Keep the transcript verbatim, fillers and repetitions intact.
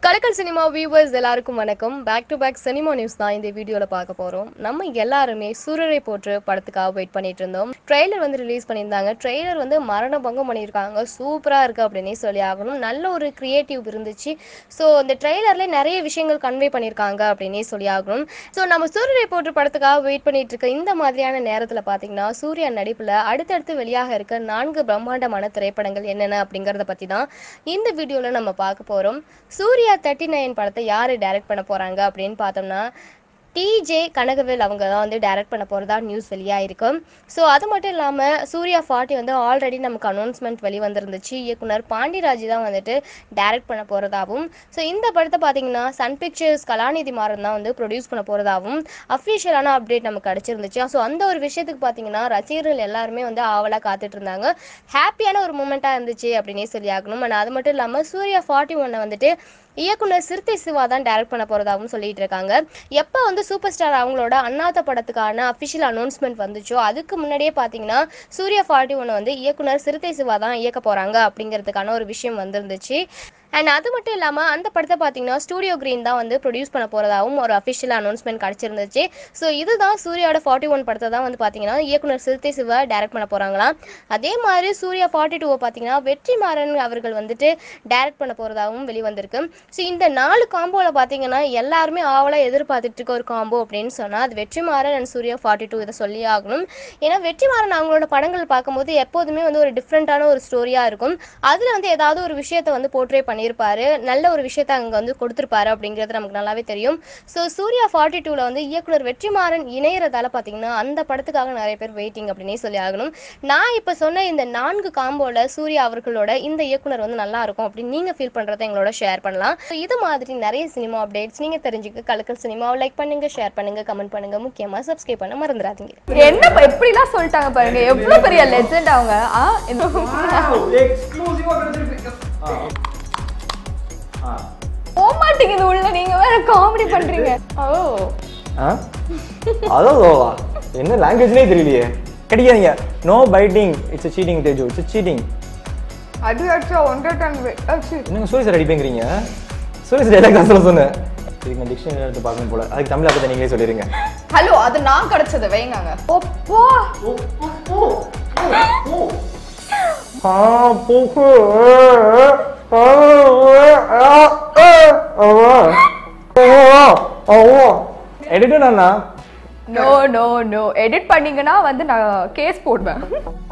Kalakkal Cinema viewers எல்லாருக்கும் வணக்கம். Back to back cinema news தான் இந்த வீடியோல பார்க்க போறோம். நம்ம எல்லாருமே சூரியரை போற்று படத்துக்காக வெயிட் பண்ணிட்டு இருந்தோம். ட்ரெய்லர் வந்து ரிலீஸ் பண்ணியிருந்தாங்க. ட்ரெய்லர் வந்து மரண பங்கம் பண்ணியிருக்காங்க. சூப்பரா இருக்கு அப்படின்னே சொல்லி ஆகணும். நல்ல ஒரு கிரியேட்டிவ் இருந்துச்சு. ஸோ இந்த ட்ரெய்லர்ல நிறைய விஷயங்கள் கன்வே பண்ணியிருக்காங்க அப்படின்னே சொல்லி ஆகணும். ஸோ நம்ம சூரியரை போற்று படத்துக்காக வெயிட் பண்ணிட்டு இருக்க இந்த மாதிரியான நேரத்தில் பார்த்தீங்கன்னா சூர்யா நடிப்பில் அடுத்தடுத்து வெளியாக இருக்க நான்கு பிரம்மாண்டமான திரைப்படங்கள் என்னென்ன அப்படிங்கிறத பற்றி தான் இந்த வீடியோவில் நம்ம பார்க்க போகிறோம். சூர்யா தேர்ட்டி நைன் படத்தை யாரு டைரக்ட் பண்ண போறாங்க அப்படின்னு பார்த்தோம்னா டிஜே கனகவேல் அவங்க தான் வந்து டைரக்ட் பண்ண போகிறதா நியூஸ் வெளியாயிருக்கு. ஸோ அது மட்டும் இல்லாமல் சூர்யா ஃபார்ட்டி வந்து ஆல்ரெடி நமக்கு அனௌன்ஸ்மெண்ட் வெளிவந்துருந்துச்சு. இயக்குனர் பாண்டிராஜ் தான் வந்துட்டு டைரக்ட் பண்ண போகிறதாகவும், ஸோ இந்த படத்தை பார்த்தீங்கன்னா சன் பிக்சர்ஸ் கலாநிதி மாறன் தான் வந்து ப்ரொடியூஸ் பண்ண போகிறதாகவும் அஃபிஷியலான அப்டேட் நமக்கு கிடச்சிருந்துச்சு. ஸோ அந்த ஒரு விஷயத்துக்கு பார்த்தீங்கன்னா ரசிகர்கள் எல்லாருமே வந்து ஆவலாக காத்துட்டு இருந்தாங்க. ஹாப்பியான ஒரு மூமெண்ட்டாக இருந்துச்சு அப்படின்னே சொல்லி ஆகணும். ஆனால் அது மட்டும் இல்லாமல் சூர்யா ஃபார்ட்டி ஒன்னை வந்துட்டு இயக்குனர் சிறுத்தை சிவா தான் டைரக்ட் பண்ண போகிறதாகவும் சொல்லிட்டு இருக்காங்க. எப்போ வந்து சூப்பர் ஸ்டார் அவங்களோட அண்ணாத்த படத்துக்கான அஃபிஷியல் அனௌன்ஸ்மெண்ட் வந்துச்சோ அதுக்கு முன்னாடியே பார்த்தீங்கன்னா சூர்யா ஃபார்ட்டி ஒன்று வந்து இயக்குனர் சிறுத்தை சிவா தான் இயக்க போகிறாங்க அப்படிங்கிறதுக்கான ஒரு விஷயம் வந்துருந்துச்சு. அண்ட் அது மட்டும் இல்லாமல் அந்த படத்தை பார்த்தீங்கன்னா ஸ்டூடியோ கிரீன் தான் வந்து ப்ரொடியூஸ் பண்ண போகிறதாகவும் ஒரு அஃபிஷியல் அனௌன்ஸ்மெண்ட் கிடச்சிருந்துச்சு. ஸோ இதுதான் சூர்யாவோட ஃபார்ட்டி ஒன் படத்தை தான் வந்து பார்த்தீங்கன்னா இயக்குனர் சிறுத்தை சிவா டைரக்ட் பண்ண போகிறாங்களாம். அதே மாதிரி சூர்யா ஃபார்ட்டி டூவை பார்த்தீங்கன்னா வெற்றிமாறன் அவர்கள் வந்துட்டு டைரக்ட் பண்ண போகிறதாகவும் வெளிவந்திருக்கு. ஸோ இந்த நாலு காம்போவில் பார்த்தீங்கன்னா எல்லாருமே ஆவலாக எதிர்பார்த்துட்டு இருக்க ஒரு காம்போ அப்படின்னு சொன்னால் அது Vetrimaaran and Suriya forty two இதை சொல்லி ஆகணும். ஏன்னா வெற்றிமாறன் அவங்களோட படங்கள் பார்க்கும்போது எப்போதுமே வந்து ஒரு டிஃப்ரெண்ட்டான ஒரு ஸ்டோரியாக இருக்கும். அதில் வந்து ஏதாவது ஒரு விஷயத்தை வந்து போர்ட்ரே பண்ணி இருப்பாரு, நல்ல ஒரு விஷயத்தை அங்கே வந்து கொடுத்துருப்பாரு அப்படிங்கிறது நமக்கு நல்லாவே தெரியும். ஸோ சூர்யா ஃபார்ட்டி டூவில் வந்து இயக்குனர் வெற்றிமாறன் இணையறதால பார்த்தீங்கன்னா அந்த படத்துக்காக நிறைய பேர் வெயிட்டிங் அப்படின்னே சொல்லி ஆகணும். நான் இப்போ சொன்ன இந்த நான்கு காம்போவில் சூர்யா அவர்களோட இந்த இயக்குனர் வந்து நல்லா இருக்கும் அப்படின்னு நீங்கள் ஃபீல் பண்ணுறதை எங்களோட ஷேர் பண்ணலாம். ஸோ இது மாதிரி நிறைய சினிமா அப்டேட்ஸ் நீங்கள் தெரிஞ்சுக்க கலக்கல் சினிமாவை லைக் பண்ணுங்க, ஷேர் பண்ணுங்க, கமெண்ட் பண்ணுங்க, முக்கியமாக சப்ஸ்கிரைப் பண்ண மறந்துடாதீங்க. என்ன எப்படிலாம் சொல்லிட்டாங்க பாருங்க, எவ்வளோ பெரிய லெஜெண்ட் அவங்க. போமாட்டீங்க உள்ள, நீங்க வேற காமெடி பண்றீங்க. ஓ அதோவா என்ன லாங்குவேஜ்னே தெரியலையே. கிடைக்காதீங்க. No fighting, it's a cheating Teju, it's a cheating. அது அச்சா ஒன்றரை டன் அச்சு. என்னங்க சூரிய சார் அடிப்பேங்கிறீங்க? சூரிய சார் எல்லாம் கிளாஸ்ல சொன்னேன். இதுக்கு டிக்ஷனரி எடுத்து பார்க்கணும் போல. அதுக்கு தமிழ் அப்ப நீங்களே சொல்லிருங்க. ஹலோ, அது நான் கிடைச்சது வைங்க. ஓப்போ ஆ போக்கு எடிட்டர் அண்ணா. நோ நோ நோ எடிட் பண்ணீங்கன்னா வந்து நான் கேஸ் போடுவேன்.